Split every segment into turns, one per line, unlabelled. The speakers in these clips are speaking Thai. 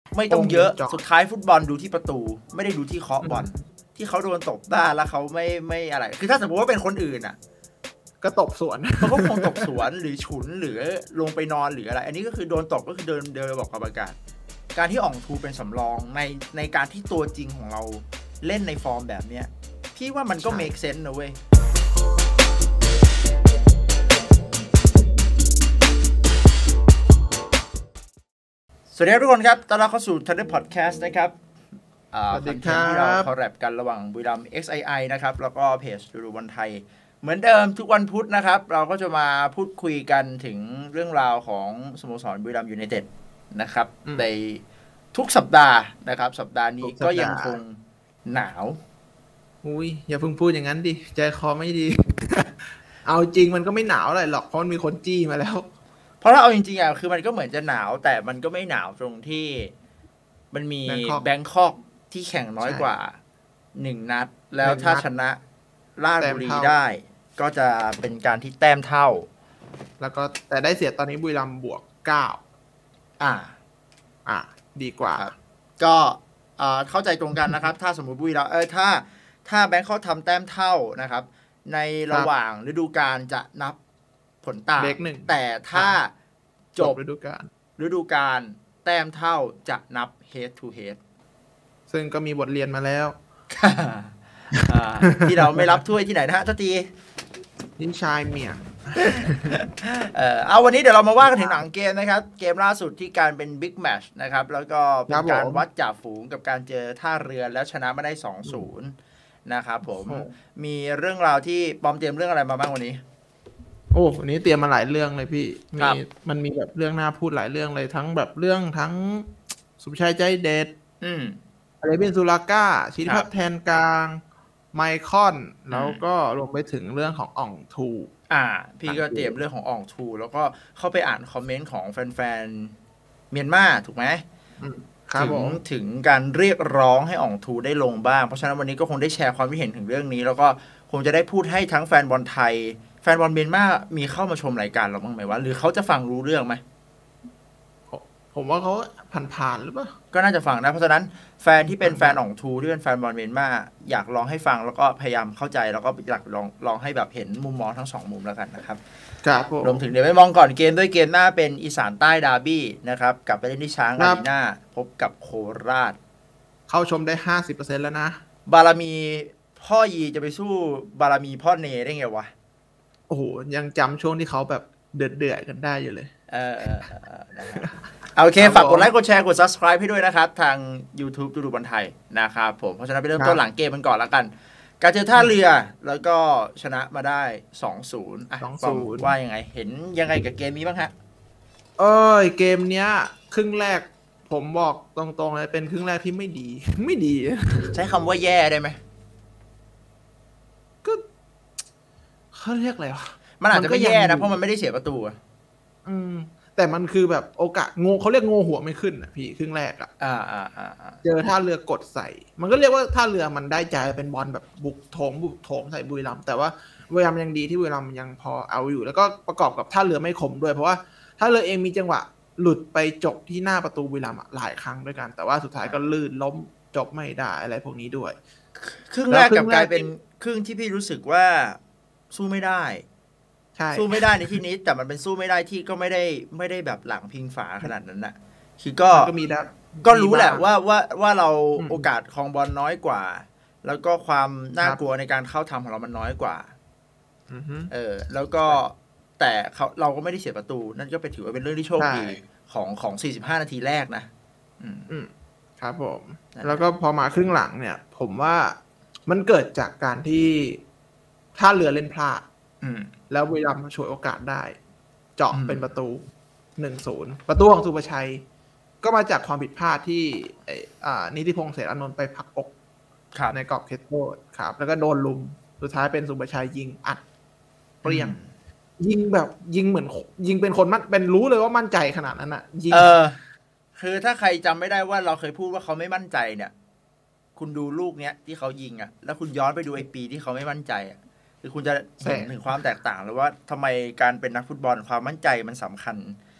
ไม่ต้องเยอะสุดท้ายฟุตบอลดูที่ประตูไม่ได้ดูที่เคาะบอลที่เขาโดนตบได้แล้วเขาไม่อะไรคือถ้าสมมติว่าเป็นคนอื่นอ่ะ
ก็ตบสวน
เขาก็คงตบสวนหรือฉุนหรือลงไปนอนหรืออะไรอันนี้ก็คือโดนตบก็คือเดินไปบอกกรรมการที่อ่องทูเป็นสำรองในการที่ตัวจริงของเราเล่นในฟอร์มแบบเนี้ยพี่ว่ามันก็ make sense นะเว้ยสวัสดีทุกคนครับต้อนรับเข้าสู่ Thunder Podcast นะครับคอนเทนต์ที่เราคอลแลบกันระหว่างบุรีรัมย์ XII นะครับแล้วก็เพจดูบอลไทยเหมือนเดิมทุกวันพุธนะครับเราก็จะมาพูดคุยกันถึงเรื่องราวของสโมสรบุรีรัมย์ยูไนเต็ดนะครับในทุกสัปดาห์นะครับสัปดาห์นี้ก็ยังคงหนาว
อุ้ยอย่าเพิ่งพูดอย่างนั้นดิใจคอไม่ดี เอาจริงมันก็ไม่หนาวอะไรหรอกเพราะมันมีคนจี้มาแล้ว
เพราะถ้าเอาจริงๆอ่ะคือมันก็เหมือนจะหนาวแต่มันก็ไม่หนาวตรงที่มันมีแบงคอกที่แข่งน้อยกว่า1นัดแล้วถ้าชนะราชบุรีได้ก็จะเป็นการที่แต้มเท่า
แล้วก็แต่ได้เสียตอนนี้บุรีรัมย์บวก9ดีกว่า
ก็เข้าใจตรงกันนะครับถ้าสมมุติบุรีรัมย์ถ้าแบงคอกทำแต้มเท่านะครับในระหว่างฤดูกาลจะนับผลต่างแต่ถ้าจบฤดูกาลแต้มเท่าจะนับ head to head
ซึ่งก็มีบทเรียนมาแล้ว
ที่เราไม่รับถ้วยที่ไหนนะฮะทัที
นินชายเมีย
เอาวันนี้เดี๋ยวเรามาว่ากันถึงหนังเกมนะครับเกมล่าสุดที่การเป็นบิ๊กแมตช์นะครับแล้วก็เป็นการวัดจ่าฝูงกับการเจอท่าเรือแล้วชนะมาได้ 2-0 นะครับผมมีเรื่องราวที่ปอมเตรียมเรื่องอะไรมาบ้างวันนี้
โอ้วันนี้เตรียมมาหลายเรื่องเลยพี่มันมีแบบเรื่องน่าพูดหลายเรื่องเลยทั้งแบบเรื่องทั้งสุภชัยใจเด็ดอะไรเป็นซูราก้าชิติพัฒน์แทนกลางไมคอนแล้วก็รวมไปถึงเรื่องของอ่องทู
พี่ก็เตรียมเรื่องของอ่องทูแล้วก็เข้าไปอ่านคอมเมนต์ของแฟนๆเมียนมาถูกไหมถึงการเรียกร้องให้อ่องทูได้ลงบ้างเพราะฉะนั้นวันนี้ก็คงได้แชร์ความคิดเห็นถึงเรื่องนี้แล้วก็คงจะได้พูดให้ทั้งแฟนบอลไทยแฟนบอลเมียนมามีเข้ามาชมรายการเราบ้างไหมวะหรือเขาจะฟังรู้เรื่องไหม
ผมว่าเขาผ่านๆหรือเปล่า
ก็น่าจะฟังนะเพราะฉะนั้นแฟนที่เป็นแฟนอ่องทูที่เป็นแฟนบอลเมียนมาอยากลองให้ฟังแล้วก็พยายามเข้าใจแล้วก็อยากลองให้แบบเห็นมุมมองทั้ง2มุมแล้วกันนะครับรวมถึงเดี๋ยวไปมองก่อนเกมด้วยเกมหน้าเป็นอีสานใต้ดาร์บี้นะครับกลับไปเล่นที่ช้างอารีนาพบกับโคราช
เข้าชมได้ 50% แล้วนะ
บารมีพ่อยีจะไปสู้บารมีพ่อเนได้ไงวะ
โอ้โหยังจำช่วงที่เขาแบบเดือดกันได้อยู่เลย
โอเคฝากกดไลค์กดแชร์กด Subscribe ให้ด้วยนะครับทาง YouTube ดูบอลไทยนะครับผมเพราะฉะนั้นไปเริ่มต้นหลังเกมกันก่อนแล้วกันการเจอท่าเรือแล้วก็ชนะมาได้ 2-0 ว่ายังไงเห็นยังไงกับเกมนี้บ้างฮะ
เกมเนี้ยครึ่งแรกผมบอกตรงๆเลยเป็นครึ่งแรกที่ไม่ดี
ใช้คำว่าแย่ได้ไหม
ก็เขาเรียกอะไรวะ
มันอาจจะไม่แย่นะเพราะมันไม่ได้เสียประตู
แต่มันคือแบบโอกาสเขาเรียกโง่หัวไม่ขึ้นอ่ะพี่ครึ่งแรกเจอท่าเรือกดใส่มันก็เรียกว่าท่าเรือมันได้ใจเป็นบอลแบบบุกโถมใส่บุรีรัมย์แต่ว่าบุรีรัมย์ยังดีที่บุรีรัมย์ยังพอเอาอยู่แล้วก็ประกอบกับท่าเรือไม่คมด้วยเพราะว่าท่าเรือเองมีจังหวะหลุดไปจบที่หน้าประตูบุรีรัมย์หลายครั้งด้วยกันแต่ว่าสุดท้ายก็ลื่นล้มจบไม่ได้อะไรพวกนี้ด้วย
ครึ่งแรกกับกลายเป็นครึ่งที่พี่รู้สึกว่าสู้ไม่ได้สู้ไม่ได้ในที่นี้แต่มันเป็นสู้ไม่ได้ที่ก็ไม่ได้แบบหลังพิงฝาขนาดนั้นน่ะคือก็รู้แหละว่าเราโอกาสครองบอลน้อยกว่าแล้วก็ความน่ากลัวในการเข้าทำของเรามันน้อยกว่าแล้วก็แต่เราก็ไม่ได้เสียประตูนั่นก็เป็นถือว่าเป็นเรื่องที่โชคดีของ45นาทีแรกนะครับ
ผมแล้วก็พอมาครึ่งหลังเนี่ยผมว่ามันเกิดจากการที่ท่าเรือเล่นพลาดแล้วบุรีรัมย์ฉวยโอกาสได้เจาะเป็นประตู 1-0 ประตูของสุภชัยก็มาจากความผิดพลาดที่นิติพงษ์เสรอานนท์ไปผลักอกในกรอบเขตโทษครับแล้วก็โดนลุมสุดท้ายเป็นสุภชัยยิงอัดเปรี้ยงยิงแบบยิงเหมือนยิงเป็นคนมั่นเป็นรู้เลยว่ามั่นใจขนาดนั้นน่ะยิง
คือถ้าใครจำไม่ได้ว่าเราเคยพูดว่าเขาไม่มั่นใจเนี่ยคุณดูลูกเนี้ยที่เขายิงแล้วคุณย้อนไปดูไอ้ปีที่เขาไม่มั่นใจคือคุณจะเห็นถึงความแตกต่างเลยว่าทำไมการเป็นนักฟุตบอลความมั่นใจมันสำคัญ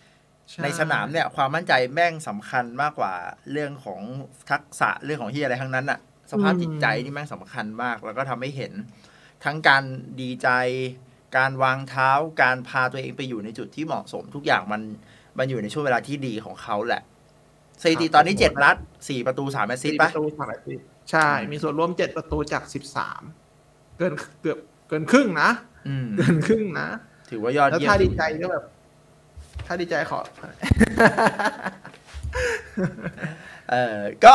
ในสนามเนี่ยความมั่นใจแม่งสำคัญมากกว่าเรื่องของทักษะเรื่องของที่อะไรทั้งนั้นอะสภาพจิตใจนี่แม่งสำคัญมากแล้วก็ทำให้เห็นทั้งการดีใจการวางเท้าการพาตัวเองไปอยู่ในจุดที่เหมาะสมทุกอย่างมันอยู่ในช่วงเวลาที่ดีของเขาแหละสถิติตอนนี้7 นัด4 ประตู3 แอสซิสต์ป่ะ
ใช่มีส่วนร่วม7 ประตูจาก13เกินครึ่งนะเกินครึ่งนะ
ถือว่ายอดเยี่ยม
แล้วถ้าดีใจก็แบบถ้าดีใจขอ
ก็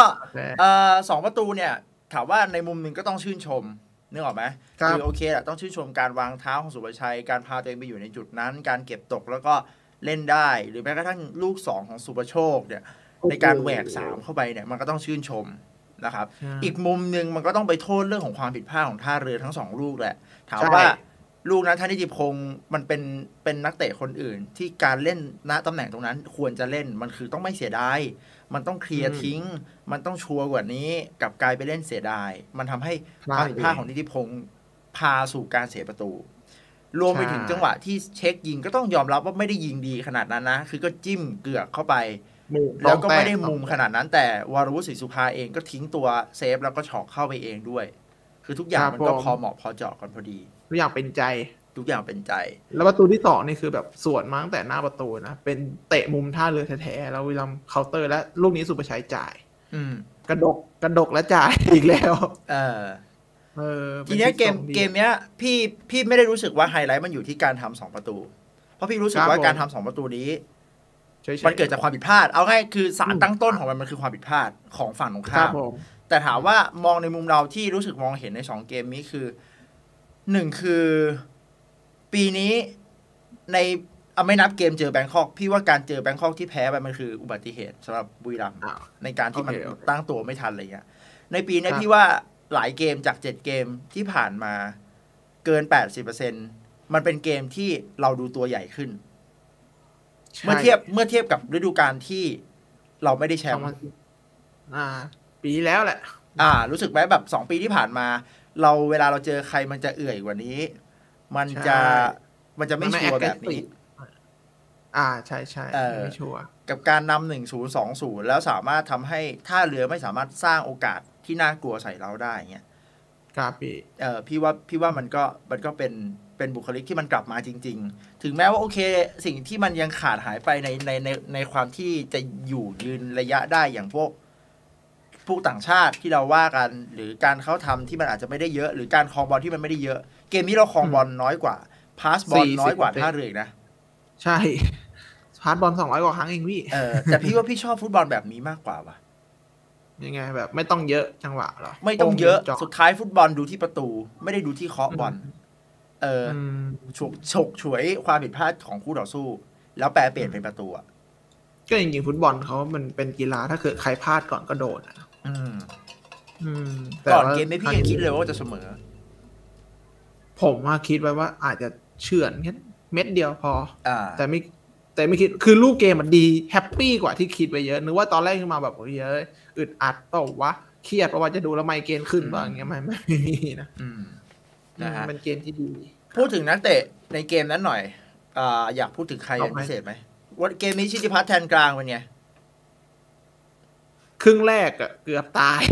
2 ประตูเนี่ยถามว่าในมุมหนึ่งก็ต้องชื่นชมนึกออกไหมคือโอเคแหละต้องชื่นชมการวางเท้าของสุภชัยการพาตัวเองไปอยู่ในจุดนั้นการเก็บตกแล้วก็เล่นได้หรือแม้กระทั่งลูก2ของสุภโชคเนี่ยในการแหวก3เข้าไปเนี่ยมันก็ต้องชื่นชมนะครับอีกมุมหนึ่งมันก็ต้องไปโทษเรื่องของความผิดพลาดของท่าเรือทั้ง2ลูกแหละถามว่าลูกนั้นท่านิติพงศ์มันเป็นนักเตะคนอื่นที่การเล่นณตำแหน่งตรงนั้นควรจะเล่นมันคือต้องไม่เสียดายมันต้องเคลียร์ทิ้งมันต้องชัวร์กว่านี้กับกลายไปเล่นเสียดายมันทำให้ความผิดพลาดของนิติพงศ์พาสู่การเสียประตูรวมไปถึงจังหวะที่เช็คยิงก็ต้องยอมรับว่าไม่ได้ยิงดีขนาดนั้นนะคือก็จิ้มเกือกเข้าไปแล้วก็ไม่ได้มุมขนาดนั้นแต่วรวุฒิศรีสุภาเองก็ทิ้งตัวเซฟแล้วก็ฉอกเข้าไปเองด้วยคือทุกอย่างมันก็พอเหมาะพอเจาะกันพอดี
ทุกอย่างเป็นใจ
แล้ว
ประตูที่2นี่คือแบบสวนมาตั้งแต่หน้าประตูนะเป็นเตะมุมท่าเรือแท้ๆแล้ววิลัมเคาน์เตอร์และลูกนี้สุภชัยจ่ายกระดกและจ่ายอีกแล้ว
ทีนี้เกมเนี้ยพี่ไม่ได้รู้สึกว่าไฮไลท์มันอยู่ที่การทำ2 ประตูเพราะพี่รู้สึกว่าการทำ2 ประตูนี้มันเกิดจากความผิดพลาดเอาง่ายคือสารตั้งต้นของมันคือความผิดพลาดของฝั่งตรงข้ามแต่ถามว่ามองในมุมเราที่รู้สึกมองเห็นใน2 เกมนี้คือ1คือปีนี้ในไม่นับเกมเจอแบงคอกพี่ว่าการเจอแบงคอกที่แพ้ไปมันคืออุบัติเหตุสำหรับบุรีรัมย์ในการที่มันตั้งตัวไม่ทันอะไรเงี้ยในปีนี้พี่ว่าหลายเกมจาก7 เกมที่ผ่านมาเกิน 80% มันเป็นเกมที่เราดูตัวใหญ่ขึ้นเมื่อเทียบกับฤดูกาลที่เราไม่ได้แชมป์
ปีแล้วแหละ
รู้สึกไหมแบบ2 ปีที่ผ่านมาเวลาเราเจอใครมันจะเอื่อยกว่านี้มันจะไม่ชัวร์แบบนี้
ใช่ไม่ชัวร์
กับการนำ1-0 2-0แล้วสามารถทำให้ท่าเรือไม่สามารถสร้างโอกาสที่น่ากลัวใส่เราได้เงี้ย
ครับ
พี่ว่ามันก็เป็นบุคลิกที่มันกลับมาจริงๆถึงแม้ว่าโอเคสิ่งที่มันยังขาดหายไปในความที่จะอยู่ยืนระยะได้อย่างพวกต่างชาติที่เราว่ากันหรือการเขาทำที่มันอาจจะไม่ได้เยอะหรือการครองบอลที่มันไม่ได้เยอะเกมนี้เราครองบอลน้อยกว่าพาสบอลน้อยกว่าท่าเรือนะ
ใช่พาสบอล200 กว่าครั้งเองพี่
แต่พี่ว่าพี่ชอบฟุตบอลแบบนี้มากกว่าว่ะ
ยังไงแบบไม่ต้องเยอะจังหวะหรอ
ไม่ต้องเยอะสุดท้ายฟุตบอลดูที่ประตูไม่ได้ดูที่เคาะบอลฉกฉวยความผิดพลาดของคู่ต่อสู้แล้วแปลเปลี่ยนเป็นประตู
ก็จริงๆฟุตบอลเขามันเป็นกีฬาถ้าเกิดใครพลาดก่อนก็โดน
ก่อนเกมนี้พี่ยังคิดเลยว่าจะเสมอ
ผมคิดไว้ว่าอาจจะเฉือนแค่เม็ดเดียวพอแต่ไม่คิดคือลูกเกมมันดีแฮปปี้กว่าที่คิดไปเยอะนึกว่าตอนแรกขึ้นมาแบบเยอะอึดอัดเปล่าวะเครียดเพราะว่าจะดูแล้วไมเกรนขึ้นบ้างอย่างเงี้ยไม่มีนะเป็นเกมที่ดี
พูดถึงนักเตะในเกมนั้นหน่อยอยากพูดถึงใครเป็นพิเศษไหมว่าเกมนี้ชิติพัฒน์แทนกลางเป็นไง
ครึ่งแรกเกือบตาย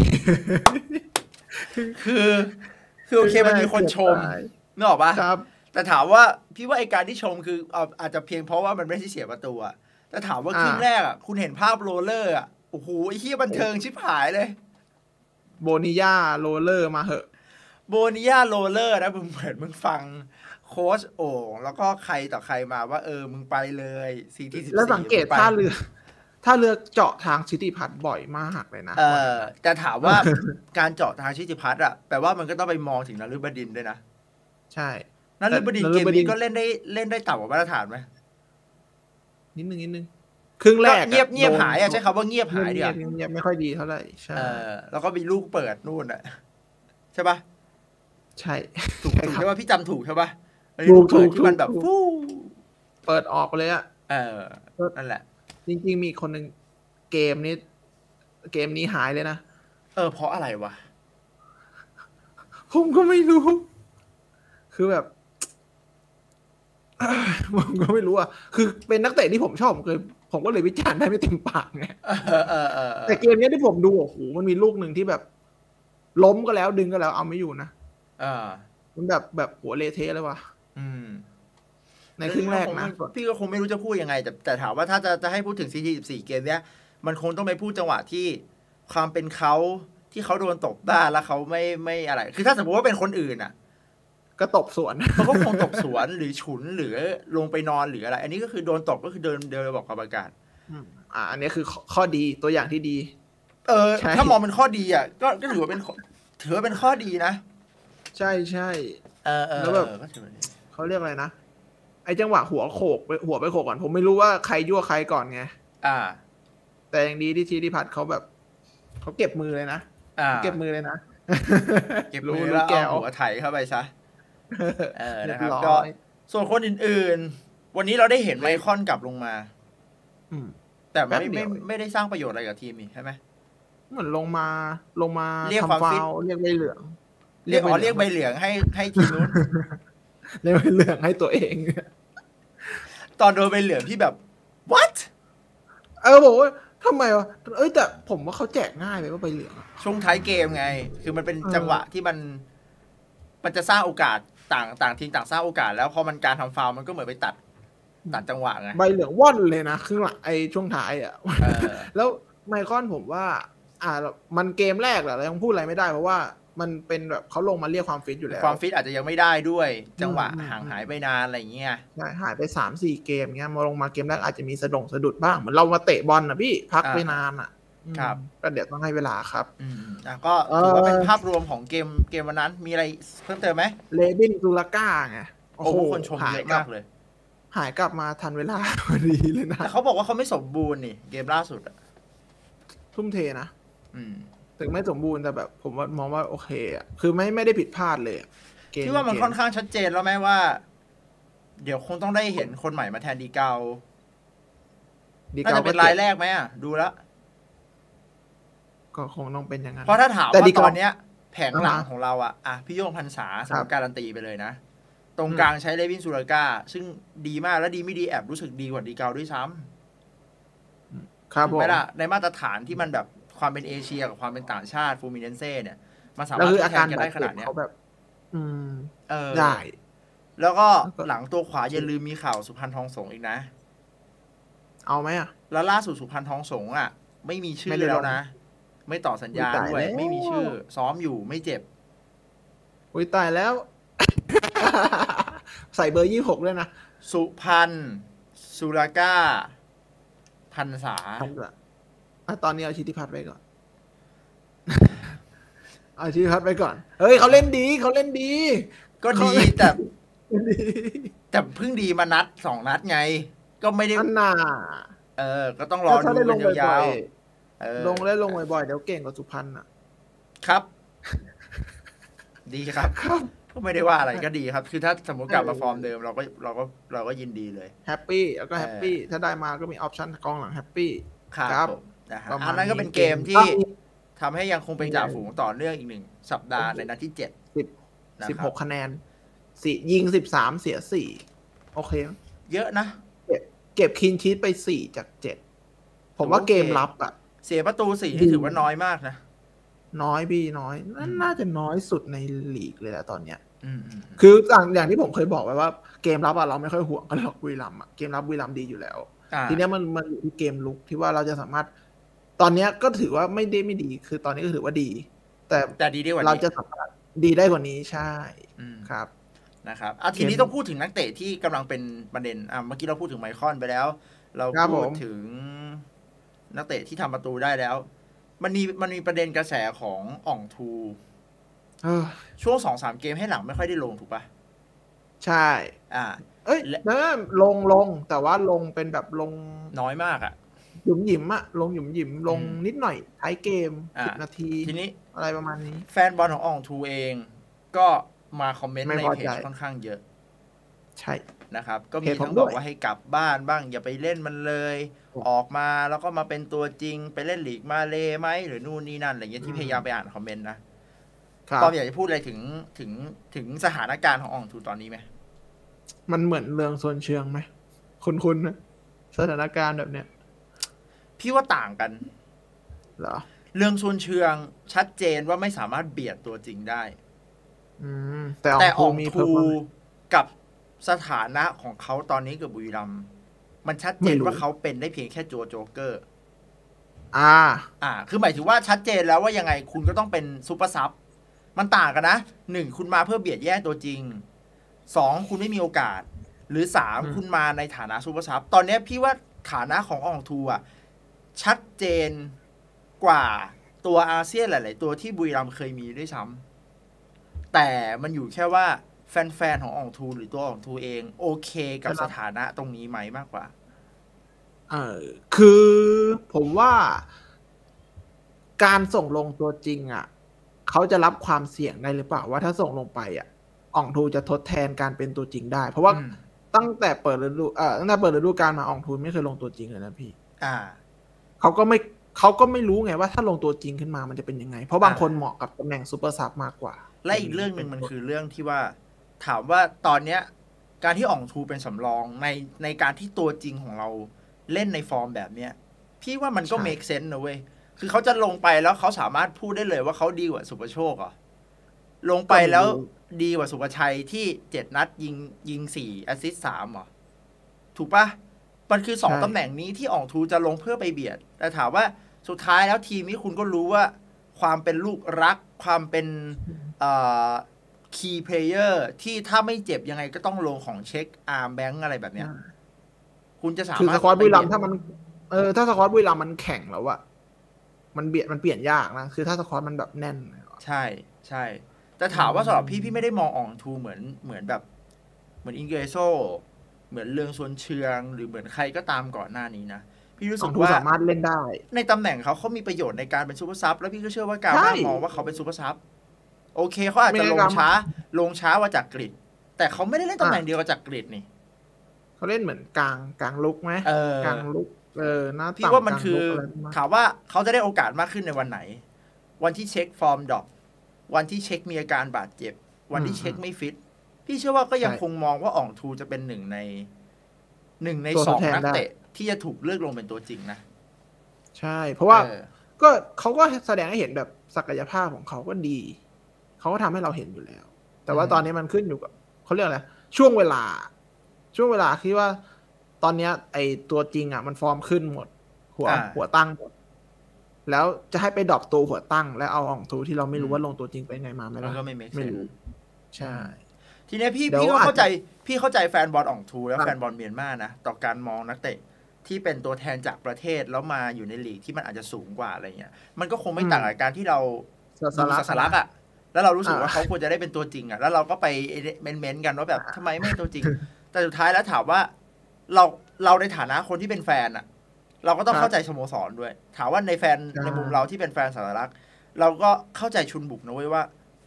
คือโอเคมันมีคนชมนึกออกปะแต่ถามว่าพี่ว่าไอการที่ชมคืออาจจะเพียงเพราะว่ามันไม่ใช่เสียประตูอะแต่ถามว่าครึ่งแรกคุณเห็นภาพโรลเลอร์โอ้โหไอ้เหี้ยบันเทิงชิบหายเลย
โบนิย่าโรลเลอร์มาเหอะ
โบนิย่าโรลเลอร์นะมึงเหมือนมึงฟังโค้ชโอ่งแล้วก็ใครต่อใครมาว่ามึงไปเลย
4 แล้วสังเกตท่าเรือเจาะทางชิติพัฒน์บ่อยมากเลยนะ
แต่ถามว่าการเจาะทางชิติพัฒน์แปลว่ามันก็ต้องไปมองถึงนฤบดินทร์ด้วยนะ
ใช่
นฤบดินทร์เกมนี้ก็เล่นได้ต่ำกว่ามาตรฐานไหม
นิดนึงครึ่งแรก
เงียบหายใช้คำว่าเงียบหายเดี๋ยว
เงียบไม่ค่อยดีเท่าไหร่ใช่
แล้วก็มีลูกเปิดนู่นใช่ปะ
ใช่
ถูกใช่ป่ะพี่จำถูกใช่ป่ะ
ถูก
ที่มันแบบฟู้
เปิดออกเลย
นั่นแหละ
จริงๆมีคนหนึ่งเกมนี้หายเลยนะ
เพราะอะไรวะ
ผมก็ไม่รู้คือแบบผมก็ไม่รู้คือเป็นนักเตะที่ผมชอบผมก็เลยวิจารณ์ได้ไม่เต็มปากไงแต่เกมนี้ที่ผมดูโอ้โหมันมีลูกหนึ่งที่แบบล้มก็แล้วดึงก็แล้วเอาไม่อยู่นะมันแบบหัวเละเทะเลยว่ะในครึ่งแรกนะ
พี่ก็คงไม่รู้จะพูดยังไงแต่ถามว่าถ้าจะให้พูดถึง CT14 เกมเนี้ยมันคงต้องไปพูดจังหวะที่ความเป็นเขาที่เขาโดนตบได้แล้วเขาไม่อะไรคือถ้าสมมติว่าเป็นคนอื่นอ่ะ
ก็ตบสวน
เขาก็คงตบสวนหรือฉุนหรือลงไปนอนหรืออะไรอันนี้ก็คือโดนตบก็คือเดินไปบอกกรรมการ
อันนี้คือข้อดีตัวอย่างที่ดี
ถ้ามองเป็นข้อดีอ่ะก็ถือว่าเป็นข้อดีนะ
ใช่แล้วแบบเขาเรียกอะไรนะไอ้จังหวะหัวไปโขกก่อนผมไม่รู้ว่าใครยั่วใครก่อนไงแต่อย่างดีที่ธีรพัฒน์เขาแบบเขาเก็บมือเลยนะเก็บมือเลยนะ
เก็บมือแล้วเอาหัวไถเข้าไปซะนะครับก็ส่วนคนอื่นๆวันนี้เราได้เห็นไมคอนกลับลงมาแต่ไม่ได้สร้างประโยชน์อะไรกับทีมนี่ใช่ไหม
เหมือนลงมา
เรียกความฟิต
เรียกใบเหลือง
เรียกใบเหลืองให้ทีมนู้น
เรียกใบเหลืองให้ตัวเอง
ตอนโดนใบเหลืองพี่แบบ what
บอกว่าทำไมวะแต่ผมว่าเขาแจกง่ายไปว่าใบเหลือง
ช่วงท้ายเกมไงคือมันเป็นจังหวะที่มันจะสร้างโอกาสต่างทีมต่างสร้างโอกาสแล้วพอมันการทำฟาวล์มันก็เหมือนไปตัดจังหวะไง
ใบเหลืองว่อนเลยนะครึ่งหลังไอ้ช่วงท้ายแล้วไมคอนผมว่ามันเกมแรกแหละเรายังพูดอะไรไม่ได้เพราะว่ามันเป็นแบบเขาลงมาเรียกความฟิตอยู่แล้ว
ความฟิตอาจจะยังไม่ได้ด้วยจังหวะห่างหายไปนานอะไรอย่างเงี้ย
หายไป 3-4 เกมเงี้ยมาลงมาเกมแรกอาจจะมีสะดุดบ้างเหมือนเรามาเตะบอลนะพี่พักไปนาน
ครับ
ก็เดี๋ยวต้องให้เวลาครับ
ก็ถือว่าเป็นภาพรวมของเกมวันนั้นมีอะไรเพิ่มเติมไหม
เลบินซูลาก้าไง
โอ้โหคนชมเยอะมากเลย
หายกลับมาทันเวลาพอดีเลยนะ
แต่เขาบอกว่าเขาไม่สมบูรณ์นี่เกมล่าสุด
ทุ่มเทนะถึงไม่สมบูรณ์แต่แบบผมว่ามองว่าโอเคคือไม่ได้ผิดพลาดเลย
ที่ว่ามันค่อนข้างชัดเจนแล้วไหมว่าเดี๋ยวคงต้องได้เห็นคนใหม่มาแทนดีเกาน่าจะเป็นรายแรกไหมดูแล้ว
ก็คงต้องเป็นอย่างนั้น
เพราะถ้าถามว่าตอนเนี้ยแผงหลังของเราพี่โยงพรรษาสำหรับการันตีไปเลยนะตรงกลางใช้เลวินซูราก้าซึ่งดีมากและดีไม่ดีแอบรู้สึกดีกว่าดีเกาด้วยซ้
ำครับผม
ไม่ล่ะในมาตรฐานที่มันแบบความเป็นเอเชียกับความเป็นต่างชาติฟูมิเนนเซ่เนี่ยมันสามารถ
แทนกันได้ขนาดนี้
แบบ
ได้
แล้วก็หลังตัวขวาอย่าลืมมีข่าวสุพรรณทองสงอีกนะ
เอาไหม
แล้วล่าสุดสุพรรณทองสงไม่มีชื่อแล้วนะไม่ต่อสัญญาด้วยไม่มีชื่อซ้อมอยู่ไม่เจ็บ
อุ้ยตายแล้วใส่เบอร์26ด้วยนะ
สุพรรณสุราก้าพรรษา
ตอนนี้เอาชิติพัฒน์ไปก่อนเอาชิติพัฒน์ไปก่อนเฮ้ยเขาเล่นดี
ก็ดีแต่เพิ่งดีมานัด2 นัดไงก็ไม่ได้ก็ต้องรอดูกันยาว
ๆลงบ่อยๆเดี๋ยวเก่งกว่าสุพรรณ
ครับดีครับก็ไม่ได้ว่าอะไรก็ดีครับคือถ้าสมมติกลับมาฟอร์มเดิมเราก็ยินดีเลย
แฮปปี้แล้วก็แฮปปี้ถ้าได้มาก็มีออปชั่นกองหลังแฮปปี้
ครับอันนั้นก็เป็นเกมที่ทำให้ยังคงเป็นจ่าฝูงต่อเนื่องอีก1 สัปดาห์ในนัดที่
16 คะแนนยิง13เสีย4โอเค
เยอะนะ
เก็บคีนชีทไป4 จาก 7ผมว่าเกมรับ
เสียประตู4ที่ถือว่าน้อยมากนะ
น้อยพี่น้อยน่าจะน้อยสุดในลีกเลยแหละตอนเนี้ยคืออย่างที่ผมเคยบอกไว้ว่าเกมรับเราไม่ค่อยห่วงกันหรอกบุรีรัมย์เกมรับบุรีรัมย์ดีอยู่แล้วทีนี้มันอยู่ที่เกมลุกที่ว่าเราจะสามารถตอนนี้ก็ถือว่าไม่ดีคือตอนนี้ก็ถือว่าดี
แต่ดีได้กว่านี้
เราจะสามารถดีได้กว่านี้ใช่ครับ
นะครับทีนี้ต้องพูดถึงนักเตะที่กำลังเป็นประเด็นเมื่อกี้เราพูดถึงไมคอนไปแล้วเราพูดถึงนักเตะที่ทำประตูได้แล้วมันมีประเด็นกระแสของอ่องทูช่วง 2-3 เกมให้หลังไม่ค่อยได้ลงถูกปะ
ใช่ลงแต่ว่าลงเป็นแบบลง
น้อยมาก
หยุมหยิมลงหยุมหยิมลงนิดหน่อยท้ายเกม10 นาที
ทีนี้
อะไรประมาณนี้
แฟนบอลของอ่องทูเองก็มาคอมเมนต์ในเพจค่อนข้างเยอะ
ใช่
นะครับก็มีทั้งบอกว่าให้กลับบ้านบ้างอย่าไปเล่นมันเลยออกมาแล้วก็มาเป็นตัวจริงไปเล่นลีกมาเลไหมหรือนู่นนี่นั่นอะไรเงี้ยที่พยายามไปอ่านคอมเมนต์นะตอนอยากจะพูดอะไรถึงสถานการณ์ของอ่องทูตอนนี้ไหม
มันเหมือนเรื่องโซนเชืองไหมคุณนะสถานการณ์แบบเนี้ย
พี่ว่าต่างกัน
เหรอ
เรื่องซุนเชืองชัดเจนว่าไม่สามารถเบียดตัวจริงได้
แต่
อองทูกับสถานะของเขาตอนนี้กับบุรีรัมย์มันชัดเจนว่าเขาเป็นได้เพียงแค่โจเกอร์คือหมายถึงว่าชัดเจนแล้วว่ายังไงคุณก็ต้องเป็นซุปเปอร์ซับมันต่างกันนะ1คุณมาเพื่อเบียดแย่งตัวจริง2คุณไม่มีโอกาสหรือ3คุณมาในฐานะซุปเปอร์ซับตอนนี้พี่ว่าฐานะของอองทูชัดเจนกว่าตัวอาเซียนหลายๆตัวที่บุรีรัมย์เคยมีด้วยซ้ำแต่มันอยู่แค่ว่าแฟนๆของอองทูหรือตัวอองทูเองโอเคกับสถานะตรงนี้ไหมมากกว่า
คือผมว่าการส่งลงตัวจริงเขาจะรับความเสี่ยงได้หรือเปล่าว่าถ้าส่งลงไปอองทูจะทดแทนการเป็นตัวจริงได้เพราะว่าตั้งแต่เปิดฤดูกาลมาอองทูไม่เคยลงตัวจริงเลยนะพี่เขาก็ไม่รู้ไงว่าถ้าลงตัวจริงขึ้นมามันจะเป็นยังไงเพราะบางคนเหมาะกับตำแหน่งซูเปอร์ซับมากกว่า
และอีกเรื่องหนึ่งมันคือเรื่องที่ว่าถามว่าตอนเนี้ยการที่อองทูเป็นสำรองในการที่ตัวจริงของเราเล่นในฟอร์มแบบเนี้ยพี่ว่ามันก็ make sense นะเว้ยคือเขาจะลงไปแล้วเขาสามารถพูดได้เลยว่าเขาดีกว่าสุภโชคลงไปแล้วดีกว่าสุภชัยที่7 นัดยิง4 แอสซิสต์ 3หรอถูกปะมันคือ2ตำแหน่งนี้ที่อองทูจะลงเพื่อไปเบียดแต่ถามว่าสุดท้ายแล้วทีมนี้คุณก็รู้ว่าความเป็นลูกรักความเป็นคีย์เพลเยอร์ที่ถ้าไม่เจ็บยังไงก็ต้องลงของเช็คอาร์มแบงค์อะไรแบบเนี้ยคุณจะสามารถ
คือสควอตบุรีรัมย์ถ้ามันถ้าสควอตบุรีรัมย์มันแข็งแล้วมันเปลี่ยนยากนะคือถ้าสควอตมันแบบแน่น
ใช่แต่ถามว่าสำหรับพี่ไม่ได้มองอองทูเหมือนแบบเหมือนอิงเกโซเหมือนเรืองซวนเชืองหรือเหมือนใครก็ตามก่อนหน้านี้นะพี่รู้สึกว่า
สามารถเล่นได้
ในตำแหน่งเขามีประโยชน์ในการเป็นซูเปอร์ซับแล้วพี่ก็เชื่อว่าการมองว่าเขาเป็นซูเปอร์ซับโอเคเขาอาจจะลงช้าว่าจากกริดแต่เขาไม่ได้เล่นตำแหน่งเดียวกับจากกริดนี่
เขาเล่นเหมือนกลางลุกไหมกลางลุกหน้า
พี่ว่ามันคือถามว่าเขาจะได้โอกาสมากขึ้นในวันไหนวันที่เช็คฟอร์มดรอปวันที่เช็คมีอาการบาดเจ็บวันที่เช็คไม่ฟิตพี่เชื่อว่าก็ยังคงมองว่าอ่องทูจะเป็นหนึ่งใน2 นักเตะที่จะถูกเลือกลงเป็นตัวจริงนะ
ใช่เพราะว่าก็เขาก็แสดงให้เห็นแบบศักยภาพของเขาก็ดีเขาก็ทำให้เราเห็นอยู่แล้วแต่ว่าตอนนี้มันขึ้นอยู่กับเขาเรียกอะไรช่วงเวลาที่ว่าตอนนี้ไอตัวจริงมันฟอร์มขึ้นหมดหัวตั้งหมดแล้วจะให้ไปดรอปตัวหัวตั้งแล้วเอาอ่องทูที่เราไม่รู้ว่าลงตัวจริงไปไงมา
ไม่รู้
ใช่
ทีนี้พี่ก็เข้าใจแฟนบอลอ่องทูแล้วแฟนบอลเมียนมานะต่อการมองนักเตะที่เป็นตัวแทนจากประเทศแล้วมาอยู่ในลีกที่มันอาจจะสูงกว่าอะไรเงี้ยมันก็คงไม่ต่างจากการที่เราดูสัสลักแล้วเรารู้สึกว่าเขาควรจะได้เป็นตัวจริงแล้วเราก็ไปเม้นกันว่าแบบทำไมไม่ตัวจริงแต่สุดท้ายแล้วถามว่าเราในฐานะคนที่เป็นแฟนเราก็ต้องเข้าใจสโมสรด้วยถามว่าในมุมเราที่เป็นแฟนสัสลักเราก็เข้าใจชุนบุกนะเว้ยว่า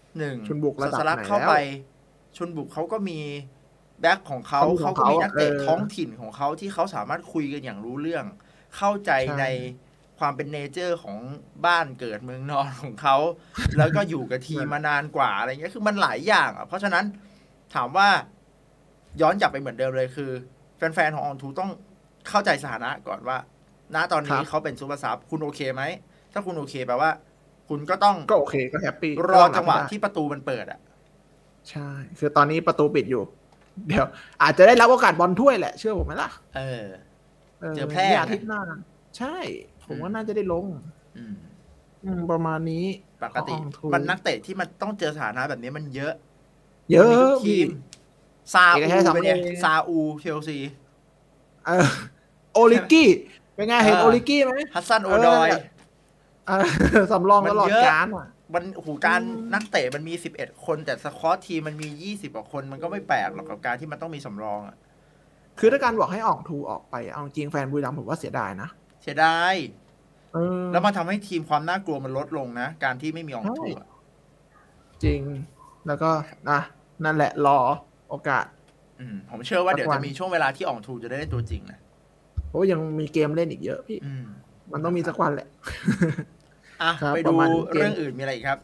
1สัสลักเข้าไปชุนบุกเขาก็มีแบ็คของเขาก็มีนักเตะท้องถิ่นของเขาที่เขาสามารถคุยกันอย่างรู้เรื่องเข้าใจในความเป็นเนเจอร์ของบ้านเกิดเมืองนอนของเขาแล้วก็อยู่กับทีมมานานกว่าอะไรเงี้ยคือมันหลายอย่างเพราะฉะนั้นถามว่าย้อนกลับไปเหมือนเดิมเลยคือแฟนๆของอองทูต้องเข้าใจสถานะก่อนว่าณตอนนี้เขาเป็นซูเปอร์ซับคุณโอเคไหมถ้าคุณโอเคแปลว่าคุณก็ต้อง
ก็โอเคก็แฮปปี้
รอจังหวะที่ประตูมันเปิด
ใช่คือตอนนี้ประตูปิดอยู่เดี๋ยวอาจจะได้รับโอกาสบอลถ้วยแหละเชื่อผมไหมล่ะ
เจอแพร่
อาทิตย์หน้าใช่ผมว่าน่าจะได้ลงประมาณนี้
ปกติมันนักเตะที่มันต้องเจอสถานะแบบนี้มันเยอะทีมซาอูเป็นไงซาอูเชลซี
โอลิกี้เป็นไงเห็นโอลิกี้ไหม
ฮัสซันโอดอย
สำรองตลอดกาล
มันการนักเตะมันมี11 คนแต่สควอตทีมมันมี20 กว่าคนมันก็ไม่แปลกหรอกกับการที่มันต้องมีสำรอง
คือถ้าการบอกให้ออกทูออกไปเอาจริงแฟนบุรีรัมย์ผมว่าเสียดายนะ
เสียดายแล้วมันทำให้ทีมความน่ากลัวมันลดลงนะการที่ไม่มีออกทู
จริงแล้วก็นั่นแหละรอโอกาส
ผมเชื่อว่าเดี๋ยวจะมีช่วงเวลาที่ออกทูจะได้เล่นตัวจริงนะ
เพราะยังมีเกมเล่นอีกเยอะพี่มันต้องมีสักวันแหละ
ไปดูเรื่องอื่นมีอะไรอีกครับ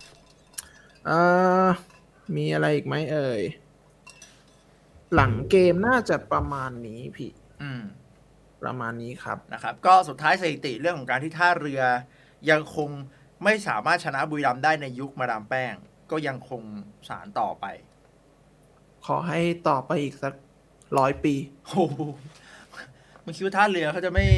มีอะไรอีกไหม
ห
ลังเกมน่าจะประมาณนี้พี่ประมาณนี้ครับ
นะครับก็สุดท้ายสถิติเรื่องของการที่ท่าเรือยังคงไม่สามารถชนะบุรีรัมย์ได้ในยุคมาดามแป้งก็ยังคงสานต่อไป
ขอให้ต่อไปอีกสัก100 ปี
โอ้โหมันคิดว่าท่าเรือเขาจะไม่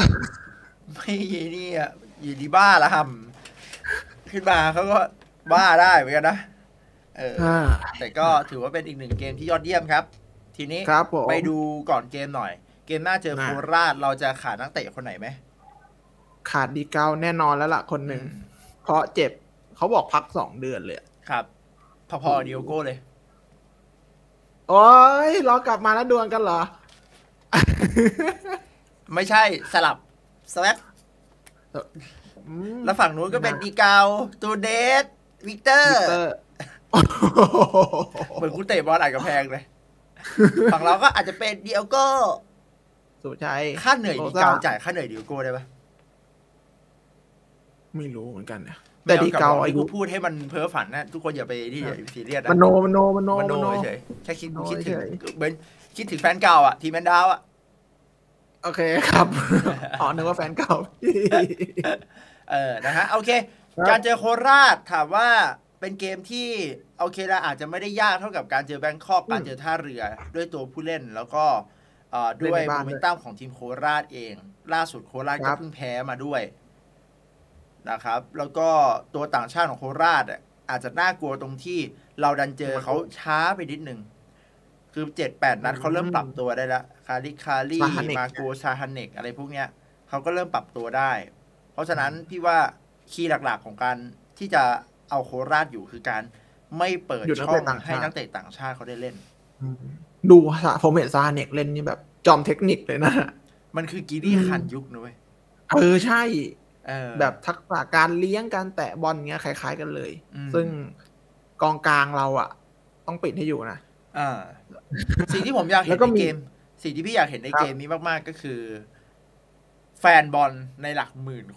นี่อ่ะอยู่ดีบ้าละห่ำขึ้นมาเขาก็บ้าได้เหมือนกันนะแต่ก็ถือว่าเป็นอีก1 เกมที่ยอดเยี่ยมครับทีนี้ไปดูก่อนเกมหน่อยเกมหน้าเจอโคราชเราจะขาดนักเตะคนไหนไหม
ขาดดีเกาแน่นอนแล้วล่ะคนหนึ่งเพราะเจ็บเขาบอกพัก2 เดือนเลย
ครับพอๆดิโอโก้เลย
โอ้ยรอกลับมาแล้วดวลกันเหรอ
ไม่ใช่สลับสแวปแล้วฝั่งนู้นก็เป็นดีเกาตูเดสวิกเตอร์เหมือนคุณเตะบอลอัดกระแพงเลยฝั่งเราก็อาจจะเป็นดิโอโก้
สุชัย
ค่าเหนื่อยดีเกาจ่ายค่าเหนื่อยดิโอโก้ได้ปะ
ไม่รู้เหมือนกันนะ
แต่ดีเกาอายุพูดให้มันเพ้อฝันนะทุกคนอย่าไปที่ซีเรียสนะ
มโน
เฉยแค่คิดถึงเหมือนคิดถึงแฟนเก่าอ่ะทีแมนดาวอ่ะ
โอเคครับอ๋อนึกว่าแฟนเก่า
นะฮะโอเคการเจอโคราชถามว่าเป็นเกมที่โอเคละอาจจะไม่ได้ยากเท่ากับการเจอแบงคอกการเจอท่าเรือด้วยตัวผู้เล่นแล้วก็ด้วยโมเมนตัมของทีมโคราชเองล่าสุดโคราชก็เพิ่งแพ้มาด้วยนะครับแล้วก็ตัวต่างชาติของโคราชอาจจะน่ากลัวตรงที่เราดันเจอเขาช้าไปนิดนึงคือ 7-8 นัดเขาเริ่มปรับตัวได้แล้วคาริมาโกชาฮันเนกอะไรพวกเนี้ยเขาก็เริ่มปรับตัวได้เพราะฉะนั้นพี่ว่าคีย์หลักๆของการที่จะเอาโคราชอยู่คือการไม่เปิดช่องให้นักเตะต่างชาติเขาได้เล่น
ดูผมเห็นซาเนกเล่นนี่แบบจอมเทคนิคเลยนะ
มันคือกีดี้ขันยุคนุ้ย
ใช่แบบทักษะการเลี้ยงการแตะบอลเงี้ยคล้ายๆกันเลยซึ่งกองกลางเราต้องปิดให้อยู่นะ
สิ่งที่ผมอยากเห็นในเกมสิ่งที่พี่อยากเห็นในเกมนี้มากๆก็คือแฟนบอลในหลัก10,000 คน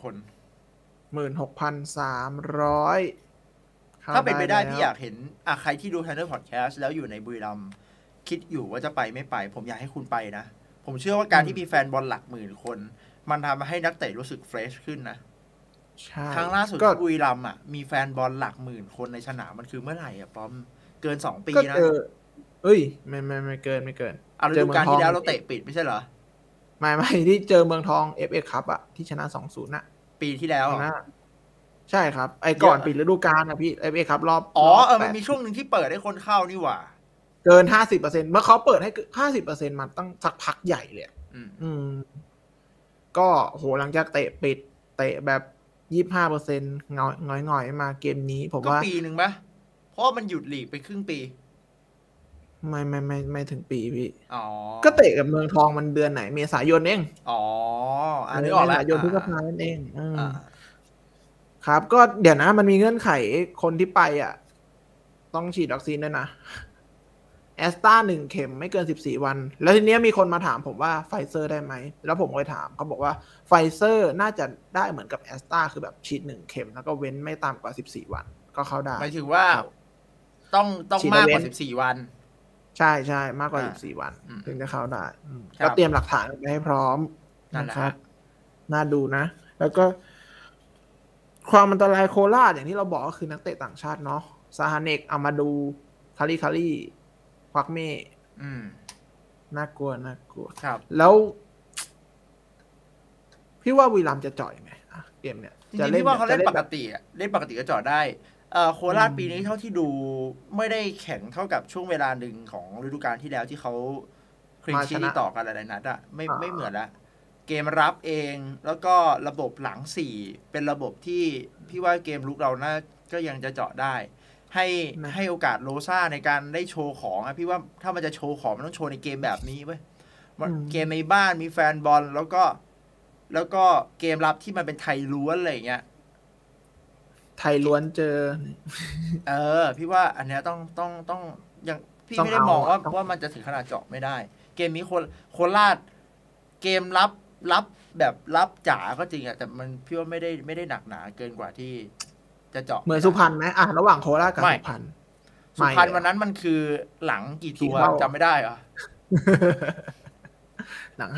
16,300
ถ้าเป็นไปได้พี่อยากเห็นใครที่ดูทันเดอร์พอดแคสต์แล้วอยู่ในบุรีรัมย์คิดอยู่ว่าจะไปไม่ไปผมอยากให้คุณไปนะผมเชื่อว่าการที่มีแฟนบอลหลัก10,000 คนมันทำให้นักเตะรู้สึกเฟรชขึ้นนะครั้งล่าสุดที่บุรีรัมย์มีแฟนบอลหลัก10,000 คนในสนามมันคือเมื่อไหร่ป้อมเกิน2 ปีนะ
ไม่เกิน
ฤดูกาลที่แล้วเราเตะปิดไม่ใช่เหรอ
ไม่ที่เจอเมืองทอง FA คัพที่ชนะ 2-0 น่ะ
ปีที่แล้ว
ใช่ครับไอ้ก่อนปิดฤดูกาลนะพี่ FA คัพรอบ
มันมีช่วงนึงที่เปิดให้คนเข้านี่หว่า
เกิน 50% เมื่อเขาเปิดให้ 50% มันตั้งสักพักใหญ่เลยก็โหหลังจากเตะปิดเตะแบบ 25% หน่อยมาเกมนี้ผมว่า
ก็ปีนึงป่ะเพราะมันหยุดลีกไปครึ่งปี
ไม่ถึงปีพี่ก็เตะกับเมืองทองมันเดือนไหนเมษายนเอง
อันนี้ออกแล้ว
เมษายนพฤษภาคมเองครับก็เดี๋ยวนะมันมีเงื่อนไขคนที่ไปต้องฉีดวัคซีนด้วยนะแอสตรา1 เข็มไม่เกิน14 วันแล้วทีนี้มีคนมาถามผมว่าไฟเซอร์ได้ไหมแล้วผมก็เลยถามเขาบอกว่าไฟเซอร์น่าจะได้เหมือนกับแอสตราคือแบบฉีด1 เข็มแล้วก็เว้นไม่ต่ำกว่า14 วันก็เข้าได้
หมายถึงว่าต้องมากกว่า14 วัน
ใช่มากกว่า14 วันถึงจะเข้าได้ก็เตรียมหลักฐานไปให้พร้อมนะครับน่าดูนะแล้วก็ความอันตรายโคราชอย่างที่เราบอกก็คือนักเตะต่างชาติเนาะซาฮาเนกอามาดูคาริควักเม่น่ากลัว
ครับ
แล้วพี่ว่าบุรีรัมย์จะจ่อยไหมเกมเนี่ย
จริงๆพี่ว่าเขาเล่นปกติก็จ่อได้โคราชปีนี้เท่าที่ดูไม่ได้แข็งเท่ากับช่วงเวลาหนึ่งของฤดูกาลที่แล้วที่เขาคลีนชีทต่อกันหลายๆนัดไม่เหมือนละเกมรับเองแล้วก็ระบบหลัง4เป็นระบบที่พี่ว่าเกมลุกเราน่าก็ยังจะเจาะได้ให้โอกาสโลซ่าในการได้โชว์ของพี่ว่าถ้ามันจะโชว์ของมันต้องโชว์ในเกมแบบนี้เว้ยเกมในบ้านมีแฟนบอลแล้วก็เกมรับที่มันเป็นไทยล้วนอะไรอย่างเงี้ย
ไทยล้วนเจอ
พี่ว่าอันเนี้ยต้องยังพี่ไม่ได้มองว่ามันจะถึงขนาดเจาะไม่ได้เกมนี้โคราชเกมรับแบบรับจ๋าก็จริงแต่มันพี่ว่าไม่ได้หนักหนาเกินกว่าที่จะเจาะ
เหมือนสุพรรณไหมระหว่างโคราชกับสุพรรณ
วันนั้นมันคือหลังกี่ตัวจำไม่ได้เหรอ
หลัง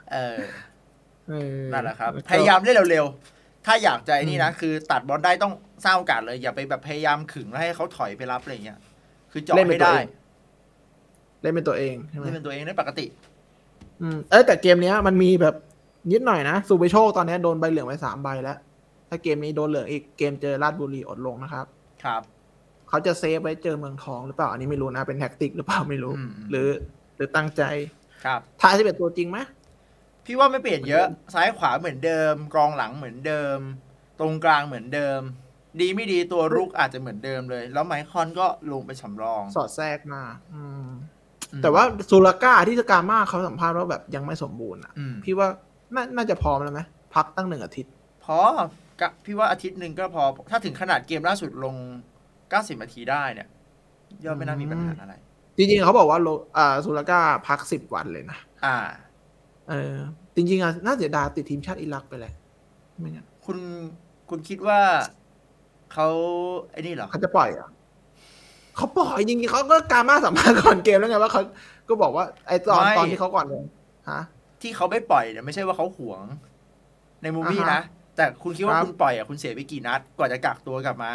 นั่นแหละครับพยายามเล่นเร็วๆถ้าอยากใจนี่นะคือตัดบอลได้ต้องสร้างโอกาสเลยอย่าไปแบบพยายามขึงแล้วให้เขาถอยไปรับอะไรเงี้ยคือเจาะไม่ได้
เล่นเป็นตัวเอง
เล่นเป็นตัวเองได้ปกติ
แต่เกมนี้มันมีแบบนิดหน่อยนะซูเปโชคตอนนี้โดนใบเหลืองไป3 ใบแล้วถ้าเกมนี้โดนเหลืองอีกเกมเจอราชบุรีอดลงนะครับเขาจะเซฟไว้เจอเมืองทองหรือเปล่าอันนี้ไม่รู้นะเป็นแท็กติกหรือเปล่าไม่รู้หรือตั้งใจ
ครับ
ทาย11ตัวจริงไหม
พี่ว่าไม่เปลี่ยนเยอะซ้ายขวาเหมือนเดิมกองหลังเหมือนเดิมตรงกลางเหมือนเดิมดีไม่ดีตัวรุกอาจจะเหมือนเดิมเลยแล้วไมคอนก็ลงไปสำรอง
สอดแทรกมาแต่ว่าซูราก้าที่สกาม่าเขาสัมภาษณ์ว่าแบบยังไม่สมบูรณ์อ่ะพี่ว่าน่าจะพร้อมแล้วไหมพักตั้ง1 อาทิตย์
พอพี่ว่าอาทิตย์นึงก็พอถ้าถึงขนาดเกมล่าสุดลง90 นาทีได้เนี่ยย่อมไม่น่ามีปัญหาอะไร
จริงๆเขาบอกว่าซูราก้าพัก10 วันเลยนะจริงๆน่าเสียดายติดทีมชาติอิรักไปเลยไม่งั้น
คุณคิดว่าเขาไอ้นี่เหรอ
เขาจะปล่อยเขาปล่อยจริงๆเขาก็การมาสัมภาษณ์ก่อนเกมแล้วไงว่าเขาก็บอกว่าไอ้ตอนที่เขาก่อนเลย
ที่เขาไม่ปล่อยเนี่ยไม่ใช่ว่าเขาหวงในมูวี่นะแต่คุณคิดว่าคุณปล่อยคุณเสียไปกี่นัดกว่าจะกักตัวกลับมา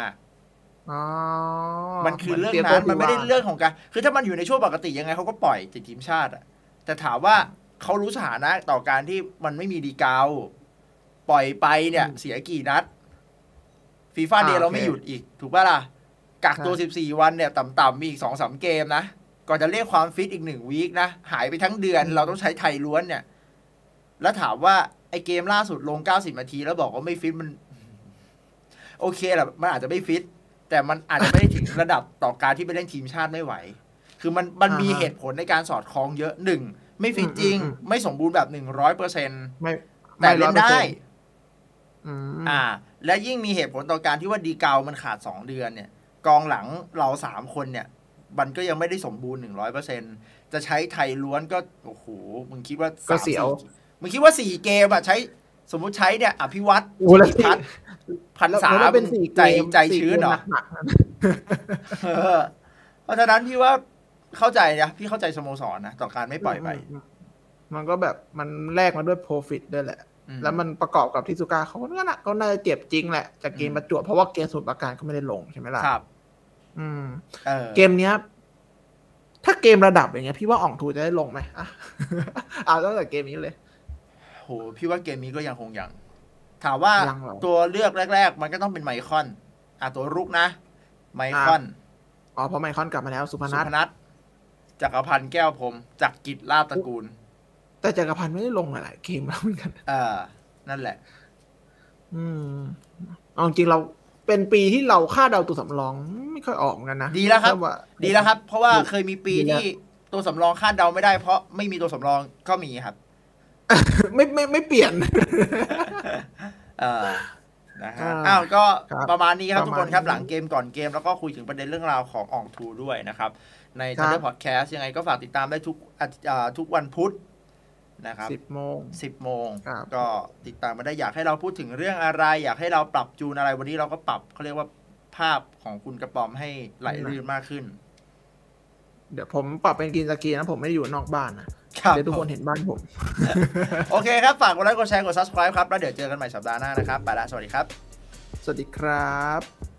มันคือเรื่องนั้นมันไม่ได้เรื่องของการคือถ้ามันอยู่ในช่วงปกติยังไงเขาก็ปล่อยติดทีมชาติแต่ถามว่าเขารู้สถานะต่อการที่มันไม่มีดีกาวปล่อยไปเนี่ยเสียกี่นัดฟีฟ่าเดย์เราไม่หยุดอีกถูกป่ะล่ะกักตัว14 วันเนี่ยต่ำๆมีอีก 2-3 เกมนะก่อนจะเรียกความฟิตอีก1 วีคนะหายไปทั้งเดือนเราต้องใช้ไทยล้วนเนี่ยแล้วถามว่าไอเกมล่าสุดลง90 นาทีแล้วบอกว่าไม่ฟิตมันโอเคแหละมันอาจจะไม่ฟิตแต่มันอาจจะไม่ได้ถึงระดับต่อการที่ไปเล่นทีมชาติไม่ไหวคือมันมีเหตุผลในการสอดคล้องเยอะ1ไม่ฟิตจริงไม่สมบูรณ์แบบ 100% แต่เล่นได้และยิ่งมีเหตุผลต่อการที่ว่าดีกาวมันขาด2 เดือนเนี่ยกองหลังเรา3 คนเนี่ยมันก็ยังไม่ได้สมบูรณ์ 100% จะใช้ไทยล้วนก็โอ้โหมึงคิดว่า
ก็เสียว
มึงคิดว่า4 เกมใช้สมมุติใช้เนี่ยอภิวัตรพัฒน์1,300
เป็น
ใจชื้นเหรอเพราะฉะนั้นพี่ว่าเข้าใจนะพี่เข้าใจสโมสรนะต่อการไม่ปล่อยไป
มันก็แบบมันแลกมาด้วยโปรฟิตด้วยแหละแล้วมันประกอบกับที่ซูก้าเขาน่าจะเจ็บจริงแหละจากเกมประจวบเพราะว่าเกมสมุทรปราการก็ไม่ได้ลงใช่ไหมล่ะ
ครับ
เกมเนี้ยถ้าเกมระดับอย่างเงี้ยพี่ว่าอ่องทูจะได้ลงไหมตั้งแต่เกมนี้เลย
โหพี่ว่าเกมนี้ก็ยังคงยังถามว่าตัวเลือกแรกๆมันก็ต้องเป็นไมคอนตัวรุกนะไมคอน
เพราะไมคอนกลับมาแล้วสุพนัท
จักรพันธ์แก้วพรหมจักรกิจลาภตระกูล
แต่จักรพันธ์ไม่ได้ลงหลายเกมแล้วเหมือนกัน
นั่นแหละ
เอาจริงเราเป็นปีที่เราคาดเดาตัวสำรองไม่ค่อยออกเหมือนกันนะ
ดีแล้วครับเพราะว่าเคยมีปีที่ตัวสำรองคาดเดาไม่ได้เพราะไม่มีตัวสำรองก็มีครับ
ไม่เปลี่ยน
นะฮะก็ประมาณนี้ครับทุกคนครับหลังเกมก่อนเกมแล้วก็คุยถึงประเด็นเรื่องราวของอ่องทูด้วยนะครับใน Thunder Podcast ยังไงก็ฝากติดตามได้ทุกวันพุธนะครับ10 โมงก็ติดตามมาได้อยากให้เราพูดถึงเรื่องอะไรอยากให้เราปรับจูนอะไรวันนี้เราก็ปรับเขาเรียกว่าภาพของคุณกระป๋อมให้ไหลลื่นมากขึ้น
เดี๋ยวผมปรับเป็นกินสกีนะผมไม่ได้อยู่นอกบ้านนะเดี๋ยวทุกคนเห็นบ้านผม
โอเคครับฝากกดไลค์กดแชร์กด Subscribe ครับแล้วเดี๋ยวเจอกันใหม่สัปดาห์หน้านะครับไปละสวัสดีครับ
สวัสดีครับ